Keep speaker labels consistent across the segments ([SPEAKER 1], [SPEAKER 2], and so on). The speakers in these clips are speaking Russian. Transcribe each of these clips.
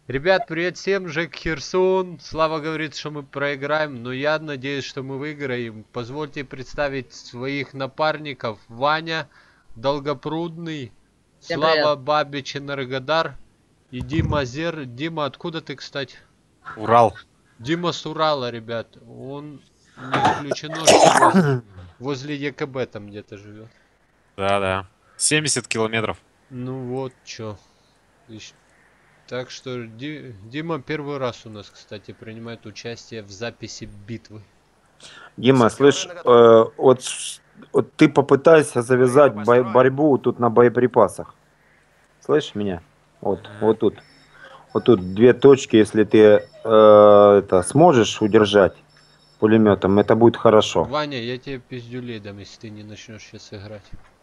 [SPEAKER 1] Ребят, привет всем, Жек Херсон. Слава говорит, что мы проиграем, но я надеюсь, что мы выиграем. Позвольте представить своих напарников. Ваня, Долгопрудный,
[SPEAKER 2] Всем
[SPEAKER 1] Слава
[SPEAKER 2] привет.
[SPEAKER 1] Бабич Энергодар и Дима Зер. Дима, откуда ты, кстати?
[SPEAKER 3] Урал.
[SPEAKER 1] Дима с Урала, ребят. Он не исключено, что возле ЕКБ там где-то живет.
[SPEAKER 3] Да. 70 километров.
[SPEAKER 1] Ну вот, чё. Так что Дима первый раз у нас, кстати, принимает участие в записи битвы.
[SPEAKER 4] Дима, слышь, вот ты попытайся завязать борьбу тут на боеприпасах. Слышишь меня? Вот тут. Вот тут 2 точки, если ты это сможешь удержать пулеметом, это будет хорошо.
[SPEAKER 1] Ваня, я тебе пиздюлей дам, если ты не начнешь сейчас играть.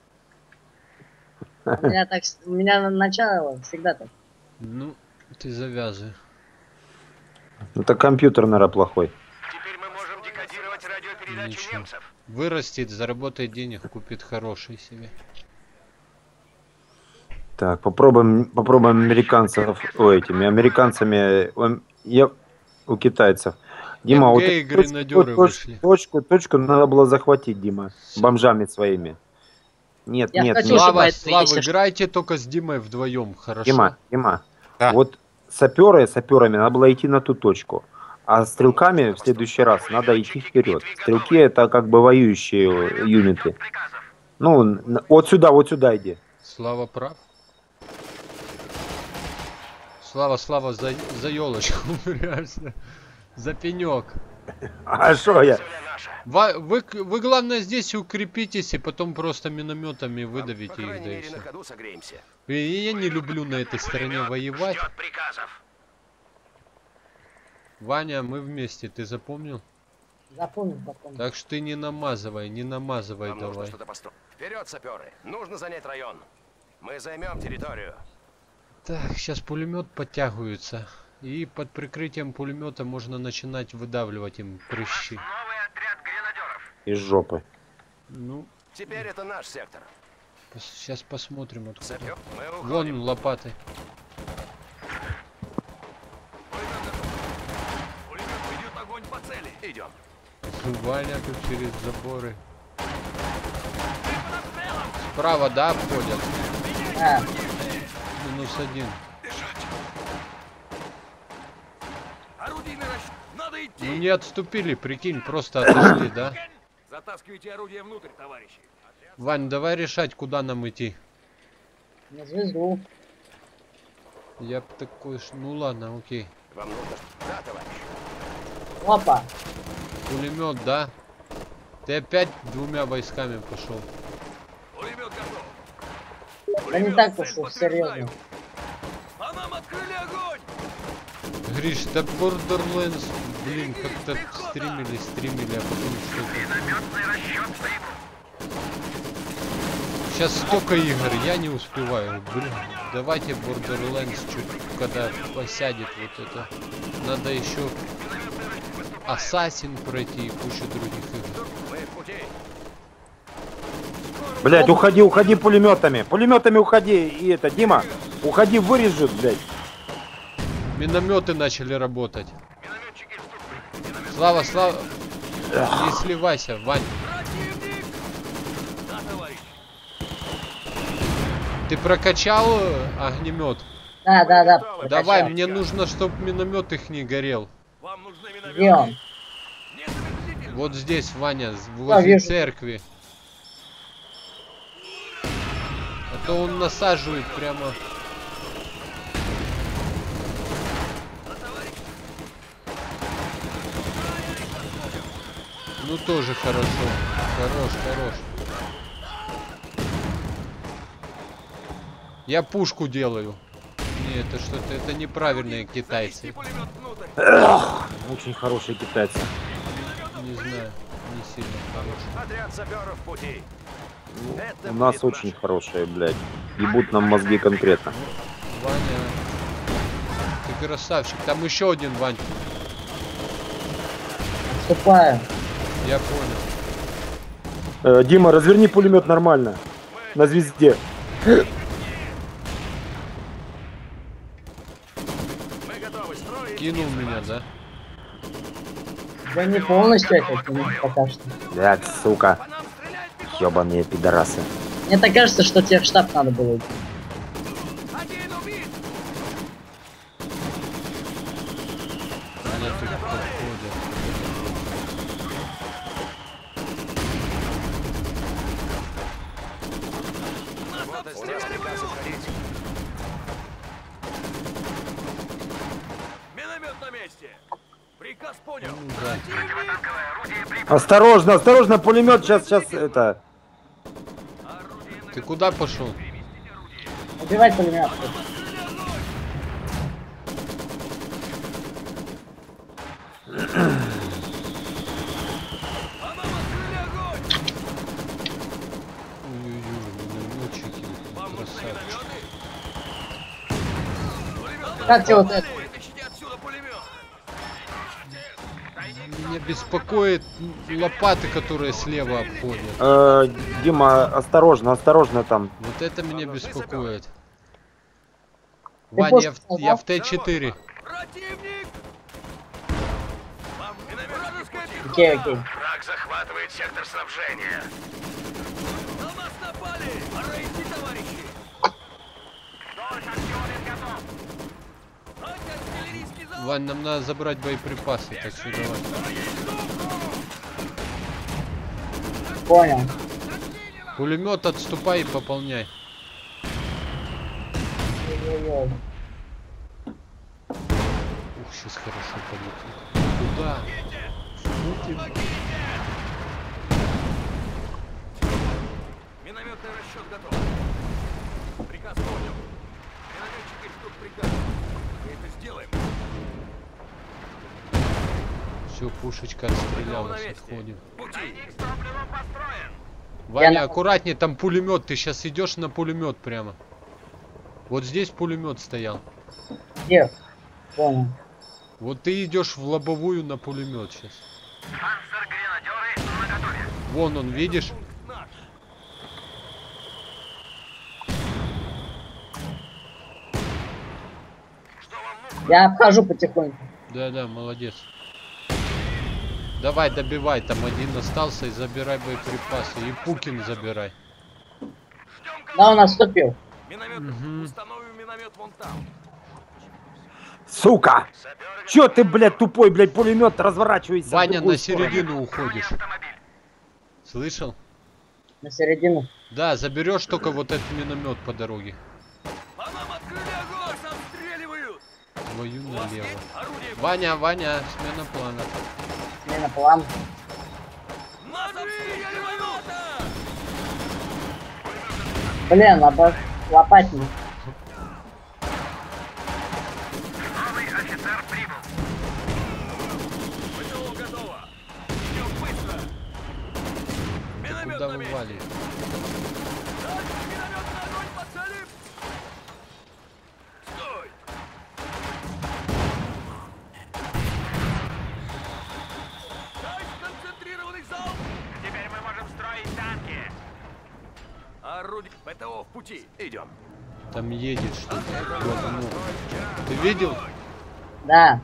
[SPEAKER 2] У меня начало всегда так.
[SPEAKER 1] Ну, ты завязывай.
[SPEAKER 4] Это компьютер, наверное, плохой.
[SPEAKER 5] Теперь мы можем декодировать радиопередачи
[SPEAKER 1] Ничего.
[SPEAKER 5] немцев.
[SPEAKER 1] Вырастет, заработает денег, купит хороший себе.
[SPEAKER 4] Так, попробуем американцами у китайцев. Дима, вот
[SPEAKER 1] МГ и гренадеры вышли.
[SPEAKER 4] точку надо было захватить, Дима, бомжами своими. Нет.
[SPEAKER 2] хочу,
[SPEAKER 1] Слава,
[SPEAKER 2] чтобы это, если
[SPEAKER 1] играйте только с Димой вдвоем, хорошо?
[SPEAKER 4] Дима,
[SPEAKER 3] Да.
[SPEAKER 4] вот саперами надо было идти на ту точку, а стрелками в следующий раз надо идти вперед. Стрелки это как бы воюющие юниты. Ну, вот сюда иди.
[SPEAKER 1] Слава прав. Слава за елочку, реально. За пенек.
[SPEAKER 4] А что я?
[SPEAKER 1] Вы главное здесь укрепитесь и потом просто минометами
[SPEAKER 5] По
[SPEAKER 1] выдавите их,
[SPEAKER 5] крайней
[SPEAKER 1] да и
[SPEAKER 5] мере, на
[SPEAKER 1] все.
[SPEAKER 5] ходу согреемся.
[SPEAKER 1] И я не люблю на этой стороне воевать.
[SPEAKER 5] Ждет приказов.
[SPEAKER 1] Ваня, мы вместе, ты запомнил?
[SPEAKER 2] запомнил.
[SPEAKER 1] Так что ты не намазывай
[SPEAKER 5] Нам нужно
[SPEAKER 1] давай.
[SPEAKER 5] что-то построить. Вперед, саперы! Нужно занять район. Мы займем территорию.
[SPEAKER 1] Так, сейчас пулемет подтягивается. И под прикрытием пулемета можно начинать выдавливать им прыщи.
[SPEAKER 5] Новый отряд гренадеров.
[SPEAKER 4] Из жопы.
[SPEAKER 1] Ну,
[SPEAKER 5] Теперь это наш сектор.
[SPEAKER 1] сейчас посмотрим откуда.
[SPEAKER 5] Сапер, мы
[SPEAKER 1] Вон
[SPEAKER 5] уходим.
[SPEAKER 1] лопатой.
[SPEAKER 5] Пулемет ведет огонь по цели. Идем.
[SPEAKER 1] Ваня тут через заборы. Справа, да, обходят?
[SPEAKER 2] Да.
[SPEAKER 1] -1.
[SPEAKER 5] Орудийный расчет. Надо идти.
[SPEAKER 1] Ну не отступили, прикинь, просто отошли, да?
[SPEAKER 5] Затаскивайте орудие внутрь, товарищи.
[SPEAKER 1] Вань, давай решать, куда нам идти.
[SPEAKER 2] На звезду.
[SPEAKER 1] Я б такой, ну ладно, окей.
[SPEAKER 5] Вам нужно... Да, товарищ.
[SPEAKER 2] Опа.
[SPEAKER 1] Пулемет, да? Ты опять 2 войсками пошел.
[SPEAKER 5] Пулемет готов.
[SPEAKER 2] Да не так уж серьезно.
[SPEAKER 5] По нам открыли огонь.
[SPEAKER 1] Гриш, да Borderlands, блин, как-то стримили, а потом что-то. Сейчас столько игр, я не успеваю. Блин, давайте Borderlands чуть, когда посядет вот это. Надо еще Assassin пройти и кучу других игр.
[SPEAKER 5] Мы в пути.
[SPEAKER 4] Блять, уходи пулеметами. Пулеметами уходи. И это, Дима, уходи, вырежут, блядь.
[SPEAKER 1] Минометы начали работать. Слава, не сливайся, Вань.
[SPEAKER 5] Противник. Да, товарищ.
[SPEAKER 1] Ты прокачал огнемет?
[SPEAKER 2] Да.
[SPEAKER 1] Давай,
[SPEAKER 2] прокачал.
[SPEAKER 1] мне нужно, чтобы миномет их не горел.
[SPEAKER 5] Вам нужны
[SPEAKER 2] Где
[SPEAKER 5] минометы.
[SPEAKER 2] он?
[SPEAKER 5] Незамедлительно.
[SPEAKER 1] Вот здесь, Ваня, возле
[SPEAKER 2] вижу.
[SPEAKER 1] церкви. А то он насаживает прямо. Ну тоже хорошо. Хорош. Я пушку делаю. Не, это что-то, это неправильные китайцы.
[SPEAKER 5] Пулемет внутрь.
[SPEAKER 4] Очень хорошие китайцы.
[SPEAKER 1] Не знаю, не сильно хорошие.
[SPEAKER 5] Отряд саперов в пути. Это
[SPEAKER 4] У нас
[SPEAKER 5] будет
[SPEAKER 4] очень
[SPEAKER 5] наш.
[SPEAKER 4] хорошие, блядь. Ебут нам мозги конкретно.
[SPEAKER 1] Ваня, ты красавчик. Там еще один, Вань.
[SPEAKER 2] Вступаю.
[SPEAKER 1] Я понял.
[SPEAKER 4] Дима, разверни пулемет нормально. На звезде.
[SPEAKER 5] Мы Мы готовы строить.
[SPEAKER 1] Кинул меня, да?
[SPEAKER 2] Да не полностью это пока что.
[SPEAKER 4] Блядь, сука.
[SPEAKER 5] По нам стреляет пехота.
[SPEAKER 4] Ёбаные пидорасы.
[SPEAKER 2] Мне так кажется, что тебе в штаб надо было идти.
[SPEAKER 5] Один убит.
[SPEAKER 1] Они тут подходят.
[SPEAKER 5] Вот у нас приказ уходить.
[SPEAKER 6] Миномет на месте. Приказ понял.
[SPEAKER 1] Ну, да.
[SPEAKER 4] Осторожно, осторожно, пулемет сейчас это.
[SPEAKER 1] Ты куда пошел?
[SPEAKER 2] Убивать пулемет.
[SPEAKER 1] Ой-ой-ой, минометчики. Красавчики.
[SPEAKER 2] Как тебе вот это?
[SPEAKER 6] Вытащите отсюда пулемет.
[SPEAKER 1] Меня беспокоит лопаты, которые слева обходят.
[SPEAKER 4] Дима, осторожно, осторожно там.
[SPEAKER 1] Вот это меня беспокоит.
[SPEAKER 2] Ты
[SPEAKER 1] Вань,
[SPEAKER 2] пост
[SPEAKER 1] я в
[SPEAKER 2] сказал?
[SPEAKER 1] Т4.
[SPEAKER 6] Противник. Вам миномет. Вражеская пехота.
[SPEAKER 2] Окей, окей.
[SPEAKER 5] Враг захватывает сектор снабжения.
[SPEAKER 6] На нас напали. Пора идти, товарищи. Антиартиллерийский залп.
[SPEAKER 1] Вань, нам надо забрать боеприпасы, так что давай.
[SPEAKER 2] Понял.
[SPEAKER 1] Пулемет отступай и пополняй.
[SPEAKER 2] Ой-ой-ой.
[SPEAKER 1] Ух, сейчас хорошо полетит. Куда?
[SPEAKER 6] Минометный расчет готов. Приказ понял. Минометчики ждут приказ. Мы это сделаем.
[SPEAKER 1] Все, пушечка отстрелялась, отходим.
[SPEAKER 6] Пути.
[SPEAKER 1] Ваня,
[SPEAKER 2] на-
[SPEAKER 1] аккуратнее, там пулемет. Ты сейчас идешь на пулемет прямо. Вот здесь пулемет стоял.
[SPEAKER 2] Где? Понял.
[SPEAKER 1] Вот ты идешь в лобовую на пулемет сейчас. Вон он, видишь?
[SPEAKER 6] Наш.
[SPEAKER 2] Я обхожу потихоньку.
[SPEAKER 1] Да-да, молодец. Давай, добивай, там один остался, и забирай боеприпасы. И Пукин забирай.
[SPEAKER 2] Да, он отступил.
[SPEAKER 6] Миномет. Установим миномет вон там.
[SPEAKER 4] Сука! Чё ты, блядь, тупой, блядь, пулемет, разворачивайся. в
[SPEAKER 1] Ваня,
[SPEAKER 4] другую
[SPEAKER 1] на
[SPEAKER 4] сторону.
[SPEAKER 1] середину уходишь. Слышал?
[SPEAKER 2] На середину.
[SPEAKER 1] Да, заберешь только вот этот миномет по дороге.
[SPEAKER 6] По нам открыли огонь. Нас обстреливают.
[SPEAKER 1] Твою
[SPEAKER 6] У вас
[SPEAKER 1] налево.
[SPEAKER 6] есть орудие?
[SPEAKER 1] Ваня, Ваня, смена плана.
[SPEAKER 2] Смена план.
[SPEAKER 6] Нас обстреляли ворота.
[SPEAKER 2] Блин, лопатник.
[SPEAKER 6] ПТО готово. Идем быстро. Миномет
[SPEAKER 1] Куда
[SPEAKER 6] на
[SPEAKER 1] вы
[SPEAKER 6] месте.
[SPEAKER 1] валите?
[SPEAKER 6] Дальше минометный огонь по цели. Стой. Дай сконцентрированный залп.
[SPEAKER 5] Теперь мы можем строить танки.
[SPEAKER 6] Орудие. ПТО в пути. Идем.
[SPEAKER 1] Там едет что-то. говно. Ты видел?
[SPEAKER 2] Да.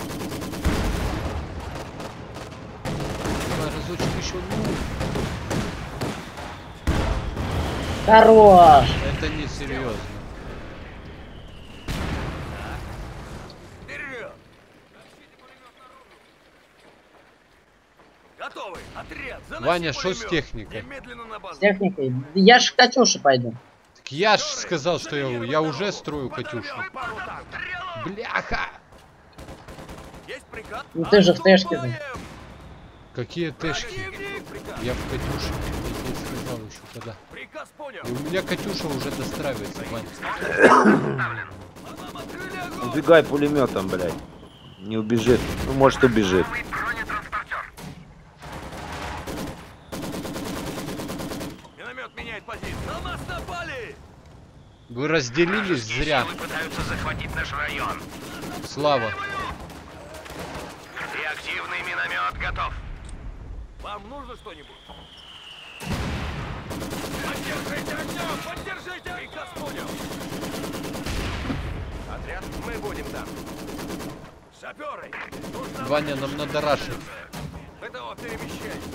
[SPEAKER 1] Давай разочек еще. Ну,
[SPEAKER 2] Хорош.
[SPEAKER 1] это не серьезно.
[SPEAKER 6] Вперед. Готовы. Отряд. Заноси
[SPEAKER 1] Ваня, что с
[SPEAKER 6] пулемет.
[SPEAKER 1] техникой?
[SPEAKER 6] Немедленно на базу.
[SPEAKER 2] С техникой. Я ж к Катюше пойду.
[SPEAKER 1] Так я ж сказал, что я уже строю Катюшу.
[SPEAKER 6] Пару танков.
[SPEAKER 1] Бляха!
[SPEAKER 6] Есть приказ.
[SPEAKER 2] Ну ты же в тэшке же.
[SPEAKER 6] Отступаем.
[SPEAKER 1] Какие тэшки?
[SPEAKER 6] Противник. Приказ.
[SPEAKER 1] Я в Катюше. Я тебе сказал еще когда.
[SPEAKER 6] Приказ понял.
[SPEAKER 1] И у меня Катюша уже достраивается, Вань.
[SPEAKER 6] По нам открыли огонь.
[SPEAKER 4] Убегай пулеметом, блядь. Не убежит. Ну, может, убежит.
[SPEAKER 6] Миномет меняет позицию. На нас напали.
[SPEAKER 1] Вы разделились зря.
[SPEAKER 5] Силы пытаются захватить наш район.
[SPEAKER 1] Слава.
[SPEAKER 5] Реактивный миномет готов.
[SPEAKER 6] Вам нужно что-нибудь? Поддержите огнем! Поддержите! Приказ понял.
[SPEAKER 5] Отряд, мы будем там.
[SPEAKER 6] Саперы! Нужно
[SPEAKER 1] Ваня, нам надо рашить.
[SPEAKER 6] ПТО перемещается.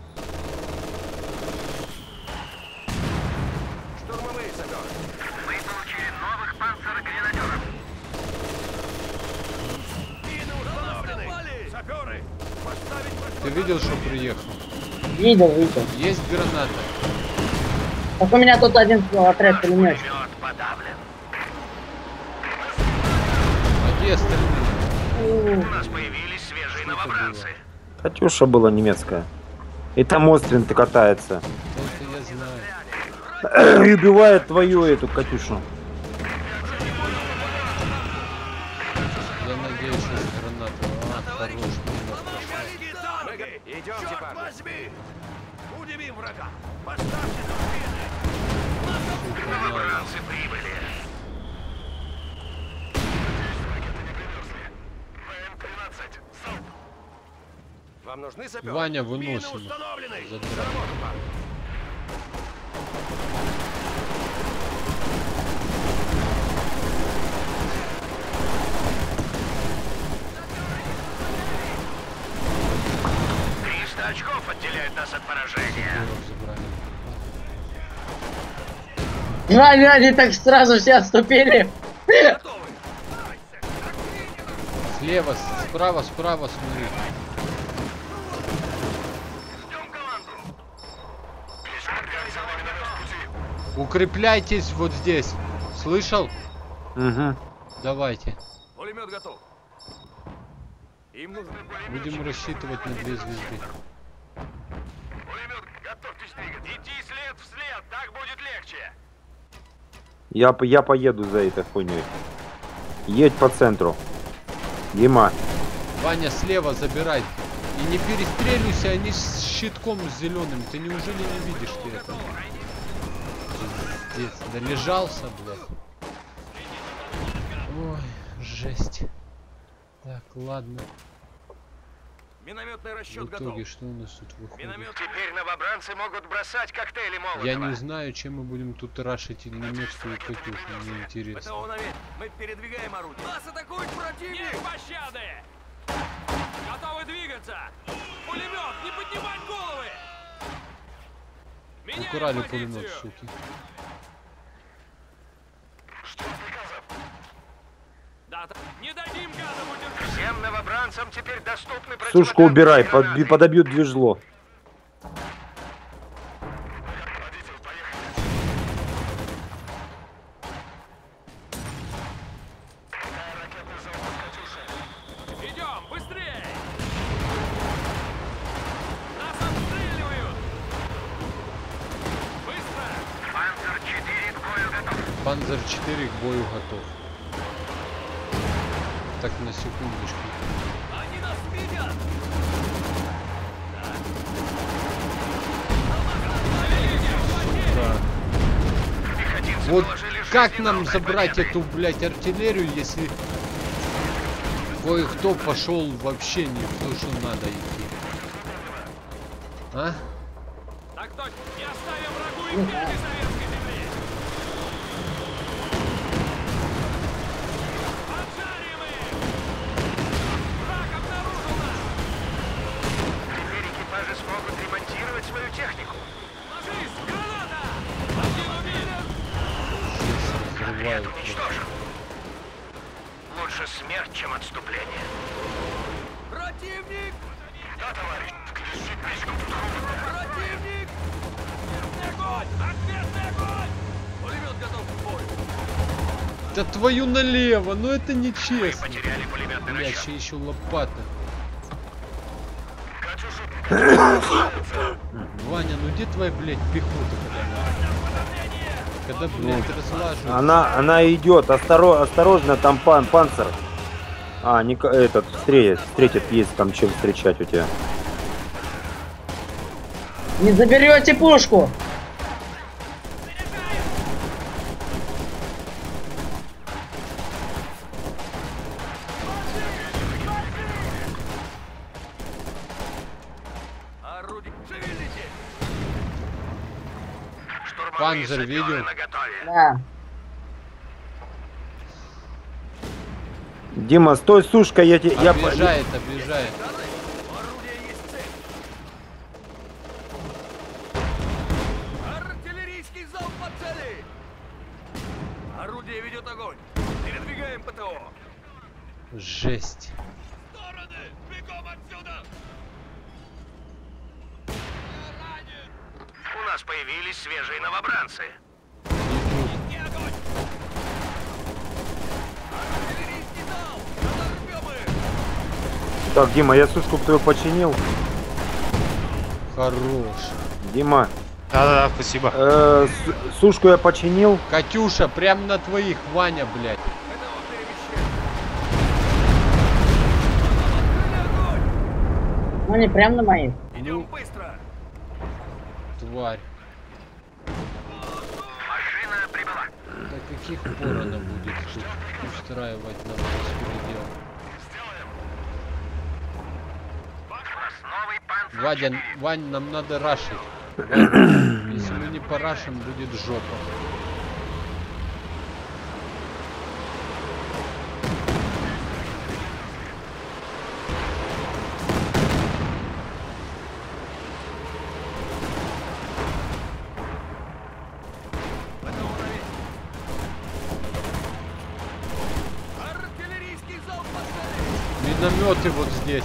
[SPEAKER 6] Штурмовые саперы. Мы получили новых панцерогренадеров. Мины установлены! Саперы! Поставить
[SPEAKER 1] Ты видел, что приехал?
[SPEAKER 2] Видел, видел.
[SPEAKER 1] Есть граната.
[SPEAKER 2] Так у меня тут один отряд пулеметчик.
[SPEAKER 6] подавлен.
[SPEAKER 1] А где остальные?
[SPEAKER 6] У нас появились свежие
[SPEAKER 1] Что это
[SPEAKER 6] новобранцы.
[SPEAKER 4] Катюша была немецкая. И там Острин-то катается.
[SPEAKER 1] Это я знаю.
[SPEAKER 4] И убивает твою эту Катюшу.
[SPEAKER 1] Я надеюсь, что с гранатой. А, хорош, мимо прошла.
[SPEAKER 6] Идемте, парни. Возьми! Удивим врага. Поставьте нам мины. Новобранцы прибыли. Вам нужны саперы?
[SPEAKER 1] Ваня,
[SPEAKER 6] Мины
[SPEAKER 1] выносим.
[SPEAKER 6] установлены.
[SPEAKER 1] Забирай.
[SPEAKER 6] За работу, парни. Очков отделяют нас от поражения.
[SPEAKER 1] Забрали.
[SPEAKER 2] Жаль, они так сразу все отступили.
[SPEAKER 6] Готовы.
[SPEAKER 1] Слева, справа, смотри.
[SPEAKER 6] Ждем команду.
[SPEAKER 1] Укрепляйтесь вот здесь. Слышал?
[SPEAKER 4] Угу.
[SPEAKER 1] Давайте.
[SPEAKER 6] Пулемет готов. Им нужны
[SPEAKER 1] Будем рассчитывать на 2 звезды.
[SPEAKER 6] Пулемет, готовьтесь двигаться. Иди след в след, так будет легче.
[SPEAKER 4] Я поеду за этой хуйней. Едь по центру. Дима.
[SPEAKER 1] Ваня, слева забирай. И не перестреливайся, они с щитком зеленым. Ты неужели не видишь ты это? Пиздец, долежался, блядь. Ой, жесть. Так, ладно.
[SPEAKER 6] Минометный
[SPEAKER 1] В
[SPEAKER 6] расчет готов.
[SPEAKER 1] итоге, что у нас тут выходит?
[SPEAKER 6] Миномет. Теперь новобранцы могут бросать коктейли Молотова.
[SPEAKER 1] Я не знаю, чем мы будем тут рашить и немецкую Катюшу, мне интересно.
[SPEAKER 6] ПТО на месте. Мы передвигаем орудие. Нас атакует противник! Нет пощады! Готовы двигаться! Пулемет, не поднимать головы! Меняем
[SPEAKER 1] Украли
[SPEAKER 6] позицию.
[SPEAKER 1] пулемет, суки.
[SPEAKER 6] Да, не дадим газа удержать! Всем новобранцам теперь доступны
[SPEAKER 4] Сушку убирай, подобьют движло.
[SPEAKER 6] Идем, быстрее! Нас обстреливают! Быстро! Панцер-4 к бою готов!
[SPEAKER 1] Панзер 4 к бою готов. Так, на секундочку.
[SPEAKER 6] Они нас видят!
[SPEAKER 1] Да. Вот как нам забрать эту, блядь, артиллерию, если кое-кто пошел вообще не в то, что надо идти? А?
[SPEAKER 6] Так точно! Не оставим врагу империи советской земли! Поджарим их! Враг обнаружил нас! Теперь экипажи смогут ремонтировать свою технику. Ложись! Граната! Один убит!
[SPEAKER 1] Взрывают.
[SPEAKER 6] Уничтожен! Лучше смерть, чем отступление. Противник! Да, товарищ! Включи печку! Противник! Ответный огонь! Ответный огонь! Пулемет готов к бою!
[SPEAKER 1] Да твою налево, ну это нечестно.
[SPEAKER 6] Потеряли пулеметный
[SPEAKER 1] Блядь,
[SPEAKER 6] расчет.
[SPEAKER 1] еще лопата. Ваня, ну где твоя, блядь, пехота, когда, блядь, разлаживают?
[SPEAKER 4] Она идет. Осторожно, там панцир. А, не этот встретит, есть там чем встречать у тебя.
[SPEAKER 2] Не заберете пушку.
[SPEAKER 6] Орудие! Шевелите!
[SPEAKER 1] Панзер видел?
[SPEAKER 2] Да.
[SPEAKER 4] Дима, стой, сушка, я тебе...
[SPEAKER 1] Объезжает, объезжает.
[SPEAKER 6] Орудие есть цель. Артиллерийский залп по цели. Орудие ведет огонь. Передвигаем ПТО.
[SPEAKER 1] Жесть.
[SPEAKER 6] Стороны! Бегом отсюда!
[SPEAKER 5] У нас появились свежие новобранцы.
[SPEAKER 6] Не огонь! Артиллерийский залп! Разорвем их!
[SPEAKER 4] Так, Дима, я сушку твою починил.
[SPEAKER 1] Хорош.
[SPEAKER 4] Дима,
[SPEAKER 3] Да-да-да, спасибо.
[SPEAKER 4] сушку я починил.
[SPEAKER 1] Катюша, прям на твоих, Ваня, блядь.
[SPEAKER 6] ПТО перемещаем!
[SPEAKER 2] Ну, не прям на моих.
[SPEAKER 6] Идем быстро!
[SPEAKER 1] Тварь.
[SPEAKER 5] Машина прибыла.
[SPEAKER 1] До каких пор она будет тут устраивать нам беспредел?
[SPEAKER 5] У нас новый панцирь.
[SPEAKER 1] Вадя, Вань, нам надо рашить. Вань, если мы не порашим, будет жопа.
[SPEAKER 6] Артиллерийский залп по цели!
[SPEAKER 1] Минометы вот здесь.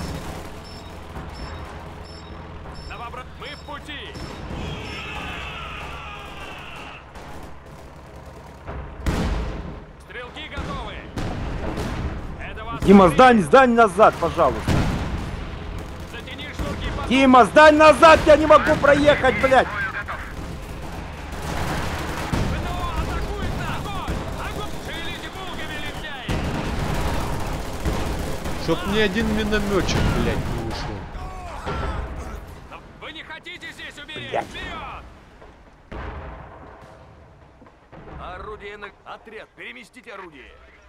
[SPEAKER 6] Мы в пути! Стрелки готовы! Это вас...
[SPEAKER 4] Дима, сдань назад, пожалуйста.
[SPEAKER 6] Затяни шнурки по...
[SPEAKER 4] Дима, сдань назад, я не могу проехать, блядь.
[SPEAKER 6] ПТО атакует нас! Огонь! Огонь! Шевелите булгами, лентяи!
[SPEAKER 1] Чтоб ни один минометчик, блядь, не ушел.
[SPEAKER 6] Вы не хотите здесь умереть?
[SPEAKER 4] Блядь.
[SPEAKER 6] Вперед! Орудие на... Отряд, переместите орудие!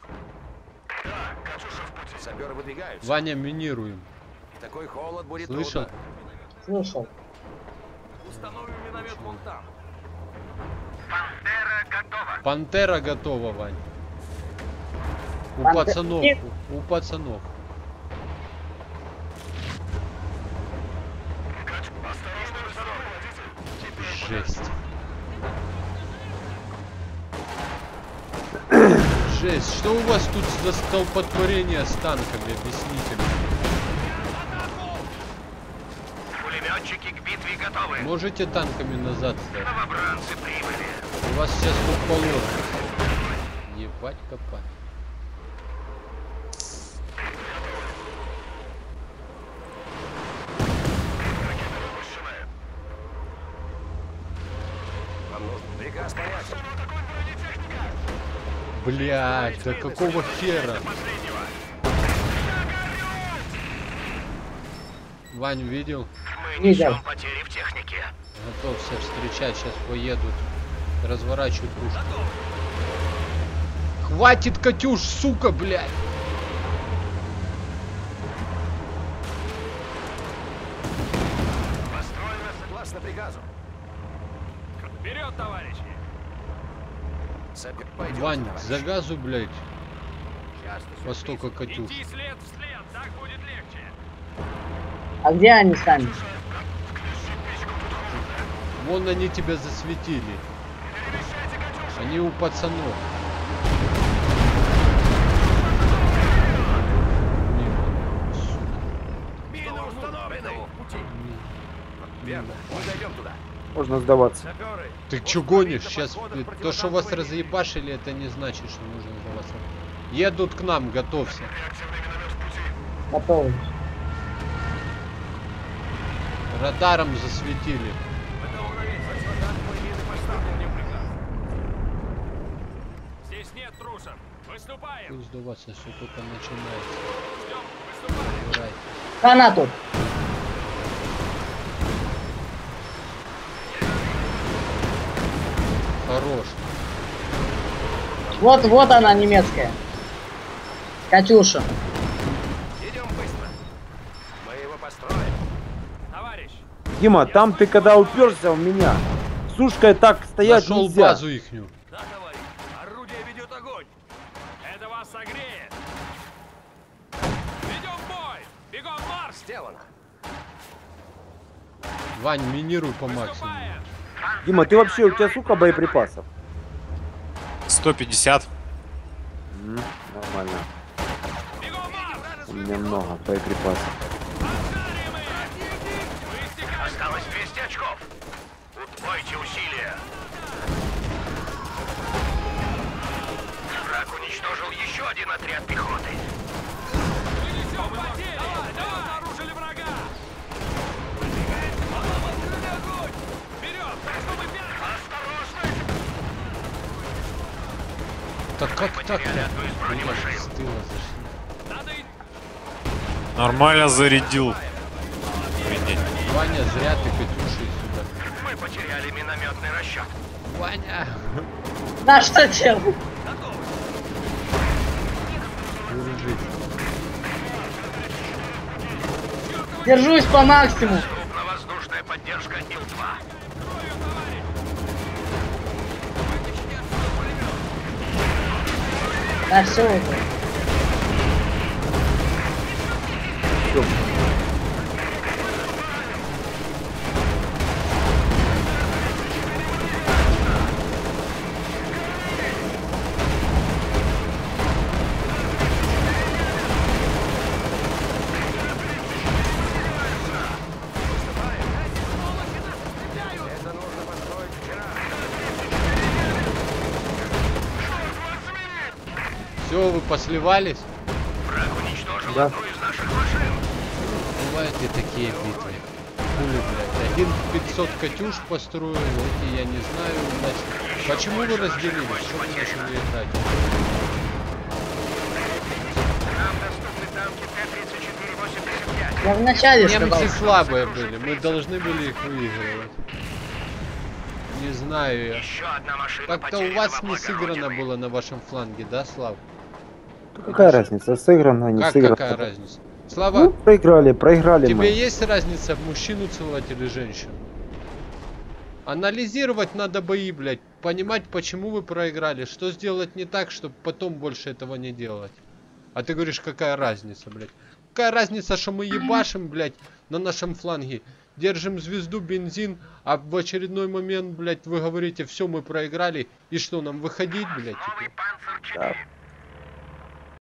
[SPEAKER 5] Саперы выдвигаются.
[SPEAKER 1] Ваня, минируем.
[SPEAKER 5] Такой холод будет
[SPEAKER 1] Слышал?
[SPEAKER 5] трудно.
[SPEAKER 2] Слышал.
[SPEAKER 6] Установим миномет вон там.
[SPEAKER 5] Пантера готова.
[SPEAKER 1] Пантера готова, Вань. У
[SPEAKER 2] Пантера-
[SPEAKER 1] пацанов. У пацанов. Жесть. Жесть. Что у вас тут за столпотворение с танками? Объясните мне.
[SPEAKER 5] Пулеметчики к битве готовы.
[SPEAKER 1] Можете танками назад стать?
[SPEAKER 5] Новобранцы прибыли.
[SPEAKER 1] У вас сейчас тут положено. Ебать копать.
[SPEAKER 5] Вам нужен приказ понятен.
[SPEAKER 1] Блять, да какого хера? Вань, видел?
[SPEAKER 5] Мы
[SPEAKER 2] Видел.
[SPEAKER 5] несем потери в технике.
[SPEAKER 1] Готовься встречать, сейчас поедут. Разворачивают пушку. Хватит, Катюш, сука, блядь!
[SPEAKER 5] Построено согласно приказу.
[SPEAKER 6] Вперед, товарищи!
[SPEAKER 5] Пойдемте,
[SPEAKER 1] Вань,
[SPEAKER 5] товарищи.
[SPEAKER 1] за газу, блядь.
[SPEAKER 5] Часто
[SPEAKER 1] Востока Катюш.
[SPEAKER 6] Иди след в след, так будет легче.
[SPEAKER 2] А где они сами?
[SPEAKER 1] Вон они тебя засветили. Они у пацанов. Мимо. Сука.
[SPEAKER 5] Мины установлены. Верно. Мы дойдем туда.
[SPEAKER 4] Можно сдаваться.
[SPEAKER 5] Саперы.
[SPEAKER 1] Ты чё гонишь? Сейчас то, что вас разъебашили, это не значит, что нужно за вас. Едут к нам, готовься.
[SPEAKER 2] Готовы.
[SPEAKER 1] Радаром засветили.
[SPEAKER 6] ПТО на месте. Противотанковые мины поставлены, мне приказ. Здесь нет трусов. Выступаем.
[SPEAKER 1] Пусть сдаваться, все только начинается.
[SPEAKER 6] Ждем. Выступаем.
[SPEAKER 1] Убирай.
[SPEAKER 2] Гранату.
[SPEAKER 1] Хорош.
[SPEAKER 2] Вот она немецкая. Катюша.
[SPEAKER 5] Идем быстро. Мы его построим.
[SPEAKER 6] Товарищ,
[SPEAKER 4] Дима, там ты когда уперся в меня, сушкой так стоять
[SPEAKER 1] Нашел
[SPEAKER 4] нельзя.
[SPEAKER 1] базу ихнюю.
[SPEAKER 6] да, товарищ. Орудие ведет огонь. Это вас согреет. Бегом марш!
[SPEAKER 5] Сделано.
[SPEAKER 1] Вань, минируй по максимуму.
[SPEAKER 6] Приступаем!
[SPEAKER 4] Дима, ты вообще, у тебя сколько боеприпасов?
[SPEAKER 3] 150.
[SPEAKER 4] Нормально.
[SPEAKER 6] Бегом марш!
[SPEAKER 4] У меня много боеприпасов.
[SPEAKER 6] Отжариваем их! Мы истекаем!
[SPEAKER 5] Осталось 200 очков. Удвойте усилия. Враг уничтожил еще один отряд пехоты.
[SPEAKER 6] Мы несем потери! Давай, обнаружили врага! Вперед! Чтобы пять!
[SPEAKER 1] Так как так?
[SPEAKER 5] Потеряли одну из бронемашин.
[SPEAKER 1] С тыла зашли.
[SPEAKER 6] Надо идти!
[SPEAKER 3] Нормально зарядил. Охренеть.
[SPEAKER 1] Ваня, зря ты Катюшей сюда.
[SPEAKER 5] Мы потеряли минометный расчет.
[SPEAKER 1] Ваня!
[SPEAKER 2] На что делать?
[SPEAKER 1] Держись.
[SPEAKER 2] Держусь по максимуму.
[SPEAKER 5] Крупновоздушная поддержка Ил-2.
[SPEAKER 2] Да все уже.
[SPEAKER 5] Это нужно построить вчера.
[SPEAKER 1] Все, вы посливались?
[SPEAKER 5] Враг уничтожил
[SPEAKER 4] Да.
[SPEAKER 5] одну из наших машин.
[SPEAKER 1] Бывают и такие битвы. Хули, блядь. Один 500 Катюш построил, эти я не знаю, блядь. Почему вы разделились? Что вы начали играть?
[SPEAKER 5] Нам доступны танки Т-34-85.
[SPEAKER 2] Я вначале сказал.
[SPEAKER 1] Немцы слабые были, мы должны были их выигрывать. Не знаю я.
[SPEAKER 5] Еще одна машина
[SPEAKER 1] Как-то у
[SPEAKER 5] потеряна
[SPEAKER 1] вас
[SPEAKER 5] во
[SPEAKER 1] не
[SPEAKER 5] благо
[SPEAKER 1] сыграно
[SPEAKER 5] Родины.
[SPEAKER 1] было на вашем фланге, да, Слав?
[SPEAKER 4] Какая разница, сыграно, не
[SPEAKER 1] Как
[SPEAKER 4] сыграно?
[SPEAKER 1] какая разница? Слава,
[SPEAKER 4] Ну, проиграли
[SPEAKER 1] тебе
[SPEAKER 4] мы.
[SPEAKER 1] есть разница, мужчину целовать или женщину? Анализировать надо бои, блядь. Понимать, почему вы проиграли. Что сделать не так, чтобы потом больше этого не делать. А ты говоришь, какая разница, блядь. Какая разница, что мы ебашим, блядь, на нашем фланге. Держим звезду, бензин, а в очередной момент, блядь, вы говорите, все, мы проиграли. И что, нам выходить, блядь,
[SPEAKER 5] Новый
[SPEAKER 1] теперь?
[SPEAKER 5] Панцер-4.